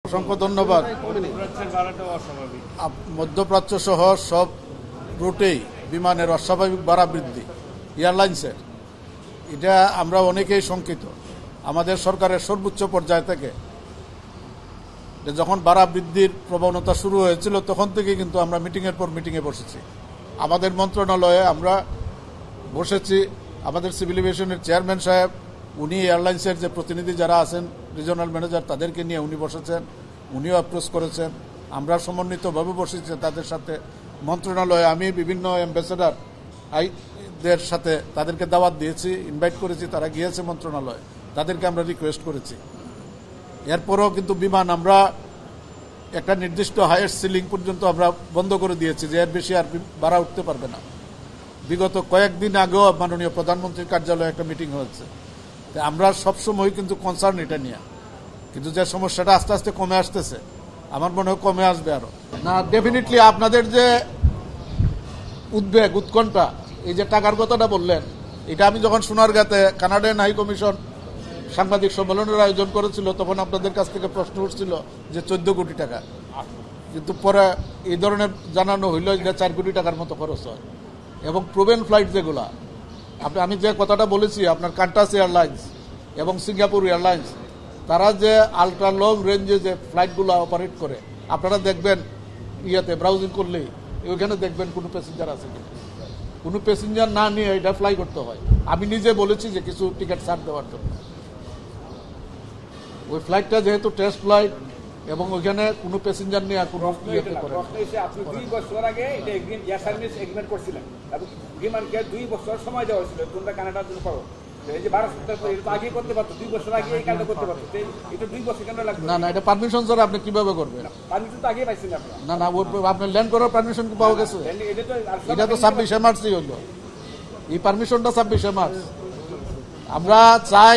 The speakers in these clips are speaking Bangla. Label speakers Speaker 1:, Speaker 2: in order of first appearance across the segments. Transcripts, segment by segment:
Speaker 1: অসংখ্য ধন্যবাদ। মধ্যপ্রাচ্য সহ সব রুটেই বিমানের অস্বাভাবিক ভাড়া বৃদ্ধি এয়ারলাইন্সের, এটা আমরা অনেকেই শঙ্কিত। আমাদের সরকারের সর্বোচ্চ পর্যায় থেকে যখন ভাড়া বৃদ্ধির প্রবণতা শুরু হয়েছিল তখন থেকে কিন্তু আমরা মিটিংয়ের পর মিটিংয়ে বসেছি। আমাদের মন্ত্রণালয়ে আমরা বসেছি, আমাদের সিভিল এভিয়েশনের চেয়ারম্যান সাহেব উনি এয়ারলাইন্সের যে প্রতিনিধি যারা আছেন রিজিওনাল ম্যানেজার তাদেরকে নিয়ে উনি বসেছেন, উনিও অ্যাপ্রোচ করেছেন, আমরা সমন্বিতভাবে বসেছি তাদের সাথে। মন্ত্রণালয়ে আমি বিভিন্ন অ্যাম্বাসেডার দের সাথে তাদেরকে দাওয়াত দিয়েছি, ইনভাইট করেছি, তারা গিয়েছে মন্ত্রণালয়ে, তাদেরকে আমরা রিকোয়েস্ট করেছি। এরপরও কিন্তু বিমান আমরা একটা নির্দিষ্ট হাইয়েস্ট সিলিং পর্যন্ত আমরা বন্ধ করে দিয়েছি যে এর বেশি আর ভাড়া উঠতে পারবে না। বিগত কয়েকদিন আগেও মাননীয় প্রধানমন্ত্রীর কার্যালয়ে একটা মিটিং হয়েছে। আমরা সবসময় কিন্তু কনসার্ন এটা নিয়ে, কিন্তু যে সমস্যাটা আস্তে আস্তে কমে আসতেছে, আমার মনে হয় কমে আসবে আরো। না, ডেফিনেটলি আপনাদের যে উদ্বেগ উৎকণ্ঠা, এই যে টাকার কথাটা বললেন, এটা আমি যখন সোনারগাঁতে কানাডিয়ান হাই কমিশন সাংবাদিক সম্মেলনের আয়োজন করেছিল তখন আপনাদের কাছ থেকে প্রশ্ন উঠছিল যে 14 কোটি টাকা, কিন্তু পরে এই ধরনের জানানো হইল যে 4 কোটি টাকার মতো খরচ হয়। এবং প্রুভেন ফ্লাইট যেগুলা আমি যে কথাটা বলেছি, আপনার কান্টাস এয়ারলাইন্স এবং সিঙ্গাপুর এয়ারলাইন্স, তারা যে আলট্রা লং রেঞ্জে যে ফ্লাইটগুলো অপারেট করে, আপনারা দেখবেন ইয়াতে ব্রাউজিং করলেই ওইখানে দেখবেন কোনো প্যাসেঞ্জার আছে কিনা। কোনো প্যাসেঞ্জার না নিয়ে এটা ফ্লাই করতে হয়। আমি নিজে বলেছি যে কিছু টিকিট ছাড় দেওয়ার জন্য। ওই ফ্লাইটটা যেহেতু টেস্ট ফ্লাইট এবং ওইখানে কোনো প্যাসেঞ্জার নিয়ে কোনো ইয়েতে করে।
Speaker 2: আপনি 2 বছর আগে এটা এয়ার সার্ভিস এগ্রিমেন্ট করছিলেন এবং বিমানকে 2 বছর সময় দেওয়া হয়েছিল তোমরা কানাডার জন্য করো। এই যে 12 সপ্তাহ পরে এটা আগে করতে পারতো, 2 বছর আগে এই কাজটা করতে পারতো। এটা 2 বছর কেন লাগবে?
Speaker 1: না, এটা পারমিশন স্যার আপনি কিভাবে করবেন?
Speaker 2: পারমিশন তো আগেই পাইছেন আপনারা।
Speaker 1: না, আপনি ল্যান্ড করার পারমিশন কি পাওয়া গেছে? এটা তো 26 মার্চই হলো, এই পারমিশনটা 26 মার্চ। আমরা চাই,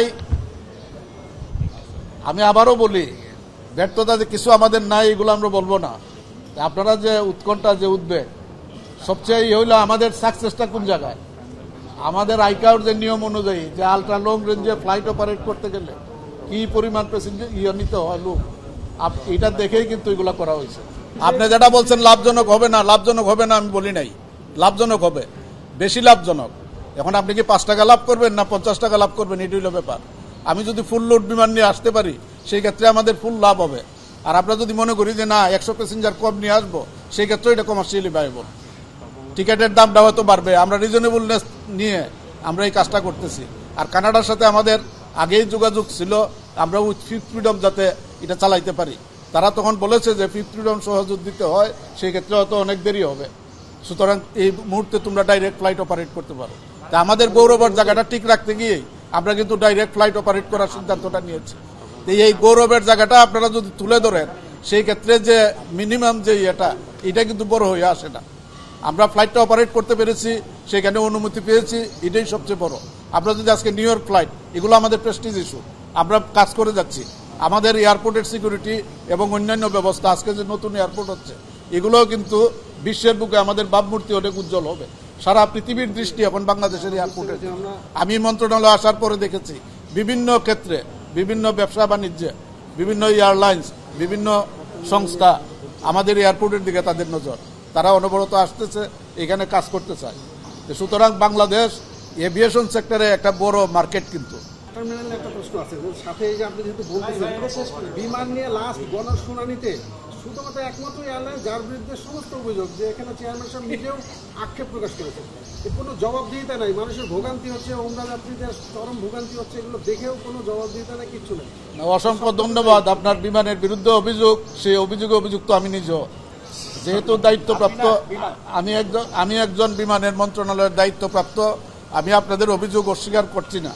Speaker 1: আমি আবারও বলি, ব্যর্থতা যে কিছু আমাদের নাই এগুলো আমরা বলবো না। আপনারা যে উৎকণ্ঠা, যে উদ্বেগ, সবচেয়ে হইলো আমাদের সাকসেসটা কোন জায়গায়। আমাদের আইকাউর যে নিয়ম অনুযায়ী যে আলট্রা লং রেঞ্জে ফ্লাইট অপারেট করতে গেলে কি পরিমাণ প্যাসেঞ্জার নিতে হয় লোক, এটা দেখেই কিন্তু এগুলো করা হয়েছে। আপনি যেটা বলছেন লাভজনক হবে না, লাভজনক হবে না আমি বলি নাই, লাভজনক হবে, বেশি লাভজনক। এখন আপনি কি 5 টাকা লাভ করবেন না 50 টাকা লাভ করবেন, এটাই হলো ব্যাপার। আমি যদি ফুল লোড বিমান নিয়ে আসতে পারি সেই ক্ষেত্রে আমাদের ফুল লাভ হবে। আর আমরা যদি মনে করি যে না 100 প্যাসেঞ্জার কম নিয়ে আসবো, সেই ক্ষেত্রে এটা কমার্শিয়ালি ভাইবল। টিকেটের দামটা হয়তো বাড়বে, আমরা রিজনেবলনেস নিয়ে আমরা এই কাজটা করতেছি। আর কানাডার সাথে আমাদের আগেই যোগাযোগ ছিল, আমরা উইথ ফিফথ ফ্রিডম যাতে এটা চালাইতে পারি। তারা তখন বলেছে যে ফিফথ ফ্রিডম সহযোগ দিতে হয়, সেই ক্ষেত্রে হয়তো অনেক দেরি হবে, সুতরাং এই মুহূর্তে তোমরা ডাইরেক্ট ফ্লাইট অপারেট করতে পারো। তা আমাদের গৌরবের জায়গাটা ঠিক রাখতে গিয়েই আমরা কিন্তু ডাইরেক্ট ফ্লাইট অপারেট করার সিদ্ধান্তটা নিয়েছি। এই গৌরবের জায়গাটা আপনারা যদি তুলে ধরেন, সেই ক্ষেত্রে যে মিনিমাম যে এটা কিন্তু বড় হয়ে আসে না। আমরা ফ্লাইটটা অপারেট করতে পেরেছি, সেখানে অনুমতি পেয়েছি, এটাই সবচেয়ে বড়। আমরা যদি আজকে নিউ ইয়র্ক ফ্লাইট, এগুলো আমাদের প্রেস্টিজ ইস্যু, আমরা কাজ করে যাচ্ছি। আমাদের এয়ারপোর্টের সিকিউরিটি এবং অন্যান্য ব্যবস্থা, আজকে যে নতুন এয়ারপোর্ট হচ্ছে, এগুলোও কিন্তু বিশ্বের বুকে আমাদের ভাবমূর্তি অনেক উজ্জ্বল হবে। সারা পৃথিবীর দৃষ্টি এখন বাংলাদেশের এয়ারপোর্টের। আমি মন্ত্রণালয়ে আসার পরে দেখেছি বিভিন্ন ক্ষেত্রে, বিভিন্ন ব্যবসা বাণিজ্যে, বিভিন্ন এয়ারলাইন্স, বিভিন্ন সংস্থা আমাদের এয়ারপোর্টের দিকে তাদের নজর, তারা অনবরত আসতেছে, এখানে কাজ করতে চায়। সুতরাং বাংলাদেশ এভিয়েশন সেক্টরে একটা বড় মার্কেট। কিন্তু
Speaker 3: টার্মিনালে একটা প্রশ্ন আছে, সাথে এই যে আপনি যেহেতু বলতেছেন বিমান নিয়ে লাস্ট গণশুনানিতে শুধুমাত্র একমাত্র এয়ারলাইন যার বিরুদ্ধে সমস্ত অভিযোগ, যে এখানে চেয়ারম্যান সাহেব নিজেও আক্ষেপ প্রকাশ করেছেন, কোনো জবাবদিহিতা নাই, মানুষের ভোগান্তি হচ্ছে, ওমরা যাত্রীদের চরম ভোগান্তি হচ্ছে, এগুলো দেখেও কোনো জবাবদিহিতা নাই, কিচ্ছু নেই।
Speaker 1: অসংখ্য ধন্যবাদ। আপনার বিমানের বিরুদ্ধে অভিযোগ, সেই অভিযোগে অভিযুক্ত আমি নিজেও, যেহেতু দায়িত্বপ্রাপ্ত, আমি একজন বিমানের মন্ত্রণালয়ের দায়িত্বপ্রাপ্ত, আমি আপনাদের অভিযোগ অস্বীকার করছি না।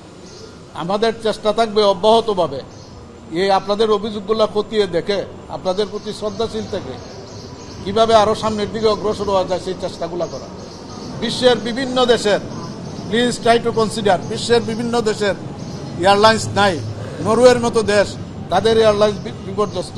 Speaker 1: আমাদের চেষ্টা থাকবে অব্যাহতভাবে এই আপনাদের অভিযোগগুলো খতিয়ে দেখে আপনাদের প্রতি শ্রদ্ধাশীল থেকে কিভাবে আরো সামনের দিকে অগ্রসর হওয়া যায় সেই চেষ্টাগুলো করা। বিশ্বের বিভিন্ন দেশের, প্লিজ ট্রাই টু কনসিডার, বিশ্বের বিভিন্ন দেশের এয়ারলাইন্স নাই। নরওয়ের মতো দেশ, তাদের এয়ারলাইন্স বিপর্যস্ত।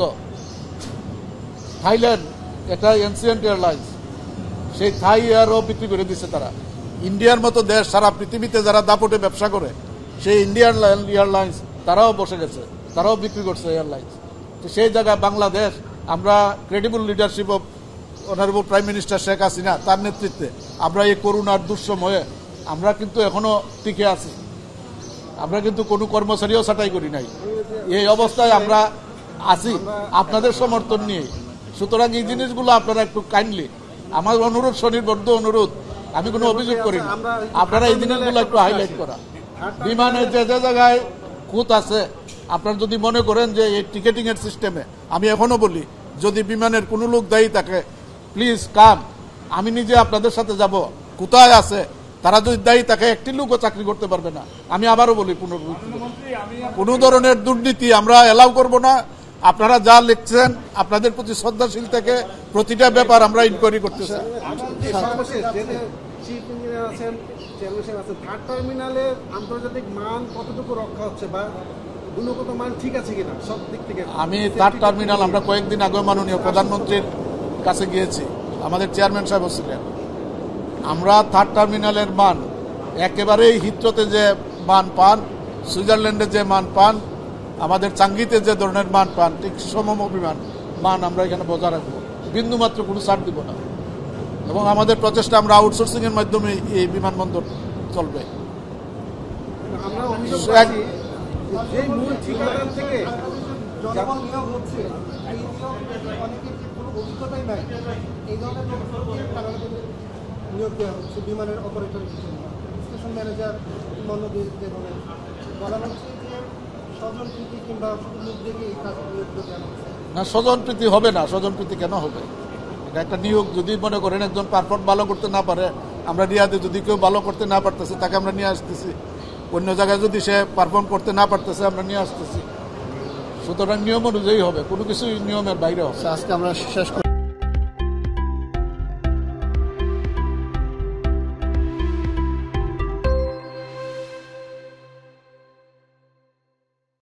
Speaker 1: থাইল্যান্ড একটা এনসিয়েন্ট এয়ারলাইন্স, সেই থাই এয়ারও বিক্রি করে দিচ্ছে তারা। ইন্ডিয়ার মতো দেশ, সারা পৃথিবীতে যারা দাপটে ব্যবসা করে, সেই ইন্ডিয়ান এয়ারলাইন্স তারাও বসে গেছে, তারাও বিক্রি করছে এয়ারলাইন্স। তো সেই জায়গায় বাংলাদেশ আমরা credible leadership of honourable prime minister Sheikh Hasina তার নেতৃত্বে আমরা এই করোনার দুঃসময়ে আমরা কিন্তু এখনো টিকে আছি। আমরা কিন্তু কোনো কর্মচারীও ছাঁটাই করি নাই। এই অবস্থায় আমরা আছি আপনাদের সমর্থন নিয়ে। সুতরাং এই জিনিসগুলো আপনারা একটু কাইন্ডলি, আমার অনুরোধ, স্বনির্বদ্ধ অনুরোধ, আমি কোনো অভিযোগ করি না, আপনারা এই জিনিসগুলো একটু হাইলাইট করা। বিমানের যে যে জায়গায় খুঁত আছে, আপনারা যদি মনে করেন যে এই টিকেটিং এর সিস্টেমে, আমি এখনো বলি যদি বিমানের কোনো লোক দায়ী থাকে প্লিজ কাম, আমি নিজে আপনাদের সাথে যাব। কোথায় আছে তারা যদি দায়ী থাকে একটি লোকও চাকরি করতে পারবে না। আমি আবারও বলি, কোনো ধরনের দুর্নীতি আমরা এলাও করব না। আপনারা যা লিখছেন আপনাদের প্রতি শ্রদ্ধাশীল থেকে প্রতিটা ব্যাপার আমরা ইনকোয়ারি করতেছি।
Speaker 3: চিফ ইঞ্জিনিয়ার আছেন, চেয়ারম্যান সাহেব আছেন, থার্ড টার্মিনালের আন্তর্জাতিক মান কতটুকু রক্ষা হচ্ছে বা গুণগত মান ঠিক আছে কিনা সব দিক থেকে?
Speaker 1: আমি থার্ড টার্মিনাল, আমরা কয়েকদিন আগে মাননীয় প্রধানমন্ত্রীর কাছে গিয়েছি, আমাদের চেয়ারম্যান সাহেব ছিলেন। আমরা থার্ড টার্মিনালের মান একেবারেই হিথ্রোতে যে মান পান, সুইজারল্যান্ডে যে মান পান, আমাদের চাঙ্গিতে যে ধরনের মান পান, ঠিক সমবিমান মান আমরা এখানে বজায় রাখবো, বিন্দুমাত্র কোনো ছাড় দিব না। এবং আমাদের প্রচেষ্টা আমরা আউটসোর্সিং এর মাধ্যমে এই বিমানবন্দর চলবে।
Speaker 3: আমরা অভিযোগ পাচ্ছি যে মূল ঠিকাদার থেকে
Speaker 4: জনগণ নিয়োগ হচ্ছে, এই নিয়োগ অনেকের কোনো অভিজ্ঞতাই নাই, এই ধরনের লোককে টাকা নিয়োগ দেওয়া হচ্ছে বিমানের অপারেটর হিসেবে, স্টেশন ম্যানেজার কিংবা অন্য যে ধরনের বলা হচ্ছে যে স্বজনপ্রীতি কিংবা শুধু মুখ দেখে এই কাজ নিয়োগ দেওয়া হচ্ছে
Speaker 1: না। স্বজনপ্রীতি হবে না, স্বজনপ্রীতি কেন হবে? এটা একটা নিয়োগ। যদি মনে করেন একজন পারফর্ম ভালো করতে না পারে, আমরা রিয়াদে যদি কেউ ভালো করতে না পারতেছে তাকে আমরা নিয়ে আসতেছি, অন্য জায়গায় যদি সে পারফর্ম করতে না পারতেছে আমরা নিয়ে আসতেছি। সুতরাং নিয়ম অনুযায়ী হবে, কোনো কিছু নিয়মের বাইরে হবে।
Speaker 5: আজকে আমরা শেষ